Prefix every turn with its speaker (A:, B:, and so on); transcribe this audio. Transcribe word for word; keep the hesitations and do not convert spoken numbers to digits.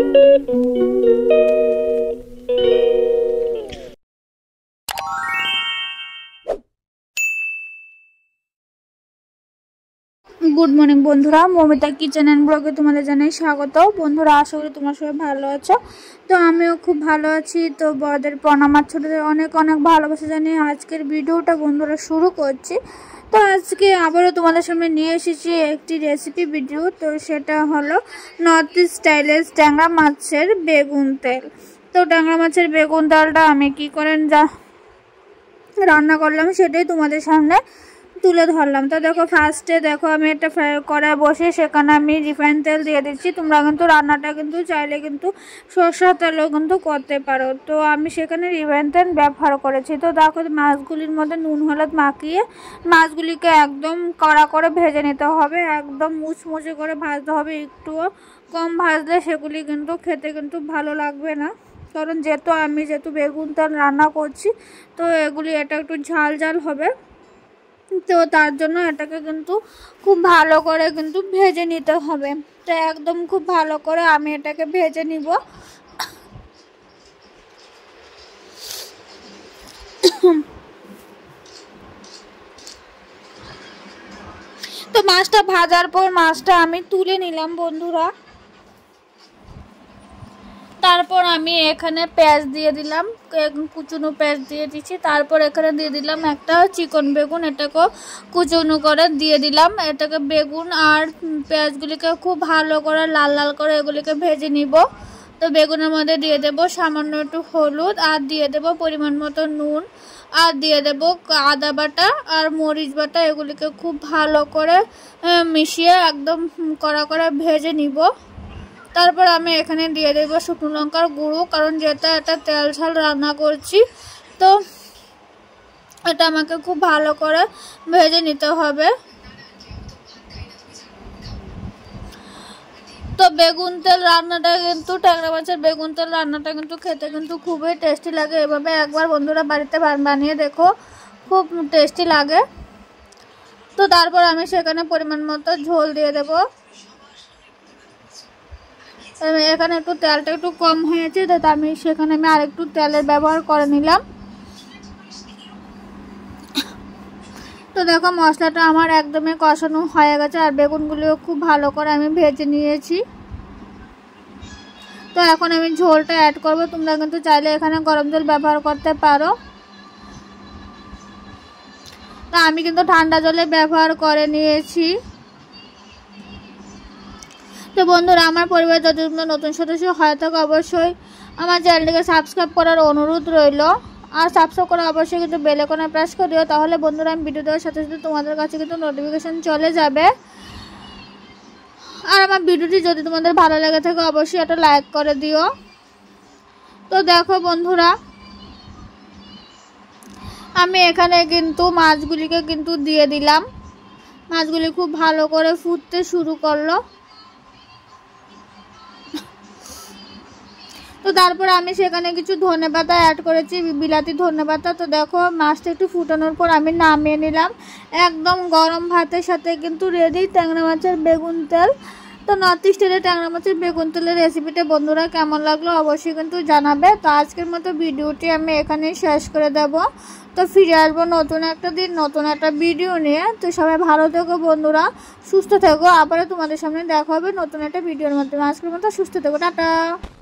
A: Good morning বন্ধুরা, Momita kitchen and ব্লগে তোমাদের জানাই স্বাগত। বন্ধুরা, আশা করি তোমার সবাই ভালো আছো। তো আমিও খুব ভালো আছি। তো বড়দের প্রণাম, আর ছোটদের অনেক অনেক ভালোবাসা জানিয়ে আজকের ভিডিওটা বন্ধুরা শুরু করছি। তো আজকে আবারও তোমাদের সামনে নিয়ে এসেছি একটি রেসিপি ভিডিও। তো সেটা হলো নর্থ ইস্ট স্টাইলের ট্যাংরা মাছের বেগুন তেল। তো ট্যাংরা মাছের বেগুন তেলটা আমি কি করে যা রান্না করলাম সেটাই তোমাদের সামনে তুলে ধরলাম। তো দেখো, ফার্স্টে দেখো আমি একটা ফ্রাই কড়াই বসে সেখানে আমি রিফাইন তেল দিয়ে দিচ্ছি। তোমরা কিন্তু রান্নাটা কিন্তু চাইলে কিন্তু সরষের তেলও কিন্তু করতে পারো। তো আমি সেখানে রিফাইন তেল ব্যবহার করেছি। তো দেখো, মাছগুলির মধ্যে নুন হলুদ মাখিয়ে মাছগুলিকে একদম কড়া করে ভেজে নিতে হবে, একদম মুচমুচে করে ভাজতে হবে। একটুও কম ভাজলে সেগুলি কিন্তু খেতে কিন্তু ভালো লাগবে না, কারণ যেহেতু আমি যেহেতু বেগুন তেল রান্না করছি তো এগুলি এটা একটু ঝাল ঝাল হবে। তো তার জন্য এটাকে কিন্তু খুব ভালো করে কিন্তু ভেজে নিতে হবে। তো একদম খুব ভালো করে আমি এটাকে ভেজে নিব। তো মাছটা ভাজার পর মাছটা আমি তুলে নিলাম বন্ধুরা। তারপর আমি এখানে পেঁয়াজ দিয়ে দিলাম, কুচুনো পেঁয়াজ দিয়ে দিচ্ছি। তারপর এখানে দিয়ে দিলাম একটা চিকন বেগুন, এটাকেও কুচুনো করে দিয়ে দিলাম। এটাকে বেগুন আর পেঁয়াজগুলিকে খুব ভালো করে লাল লাল করে এগুলিকে ভেজে নিব। তো বেগুনের মধ্যে দিয়ে দেব সামান্য একটু হলুদ, আর দিয়ে দেব পরিমাণ মতো নুন, আর দিয়ে দেব আদা বাটা আর মরিচ বাটা। এগুলিকে খুব ভালো করে মিশিয়ে একদম কড়া করে ভেজে নিব। তারপর আমি এখানে দিয়ে দেব শুকনো লঙ্কার গুঁড়ো, কারণ যেটা এটা তেল ঝাল রান্না করছি তো এটা আমাকে খুব ভালো করে ভেজে নিতে হবে। তো বেগুন তেল রান্নাটা কিন্তু ট্যাংরা মাছের বেগুন তেল রান্নাটা কিন্তু খেতে কিন্তু খুবই টেস্টি লাগে। এভাবে একবার বন্ধুরা বাড়িতে বানিয়ে দেখো, খুব টেস্টি লাগে। তো তারপর আমি সেখানে পরিমাণ মতো ঝোল দিয়ে দেবো। এখানে একটু তেলটা একটু কম হয়েছে, তো আমি সেখানে আমি আরেকটু তেলের ব্যবহার করে নিলাম। তো দেখো, মশলাটা আমার একদমই কষানো হয়ে গেছে, আর বেগুনগুলিও খুব ভালো করে আমি ভেজে নিয়েছি। তো এখন আমি ঝোলটা অ্যাড করব। তোমরা কিন্তু চাইলে এখানে গরম জল ব্যবহার করতে পারো। তো আমি কিন্তু ঠান্ডা জলে ব্যবহার করে নিয়েছি। তো বন্ধুরা, আমার পরিবার যদি তোমরা নতুন সদস্য হয়ে থাকো অবশ্যই আমার চ্যানেলটিকে সাবস্ক্রাইব করার অনুরোধ রইল, আর সাবস্ক্রাইব করে অবশ্যই কিন্তু বেল আইকনে প্রেস করে দিও। তাহলে বন্ধুরা আমি ভিডিও দেওয়ার সাথে সাথে তোমাদের কাছে কিন্তু নোটিফিকেশন চলে যাবে। আর আমার ভিডিওটি যদি তোমাদের ভালো লেগে থাকে অবশ্যই একটা লাইক করে দিও। তো দেখো বন্ধুরা, আমি এখানে কিন্তু মাছগুলিকে কিন্তু দিয়ে দিলাম। মাছগুলি খুব ভালো করে ফুটতে শুরু করলো। তো তারপর আমি সেখানে কিছু ধনেপাতা অ্যাড করেছি, বিলাতি ধনেপাতা। তো দেখো, মাছটা একটু ফুটানোর পর আমি নামিয়ে নিলাম। একদম গরম ভাতের সাথে কিন্তু রেডি ট্যাংরা মাছের বেগুন তেল। তো নর্থ ইস্টের ট্যাংরা মাছের বেগুন তেলের রেসিপিটা বন্ধুরা কেমন লাগলো অবশ্যই কিন্তু জানাবে। তো আজকের মতো ভিডিওটি আমি এখানেই শেষ করে দেব। তো ফিরে আসবো নতুন একটা দিন নতুন একটা ভিডিও নিয়ে। তো সবাই ভালো থেকো বন্ধুরা, সুস্থ থেকো। আবারও তোমাদের সামনে দেখা হবে নতুন একটা ভিডিওর মাধ্যমে। আজকের মতো সুস্থ থেকো, টাটা।